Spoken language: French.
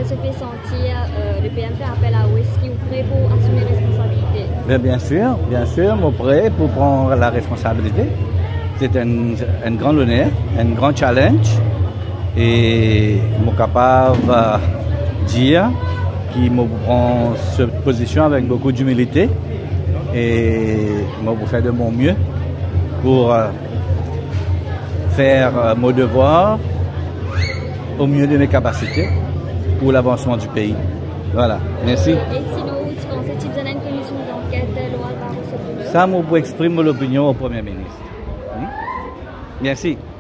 se fait sentir, le PM fait appel à vous, est-ce qu'il est prêt pour assumer responsabilité? Bien sûr, je suis prêt pour prendre la responsabilité. C'est un grand honneur, un grand challenge. Et je suis capable de dire qu'il me prend cette position avec beaucoup d'humilité. Et je vais faire de mon mieux pour faire mon devoir au mieux de mes capacités pour l'avancement du pays. Voilà, merci. Et sinon, tu penses que tu as une commission d'enquête loi par ce? Ça, je peux exprimer l'opinion au Premier ministre. Merci.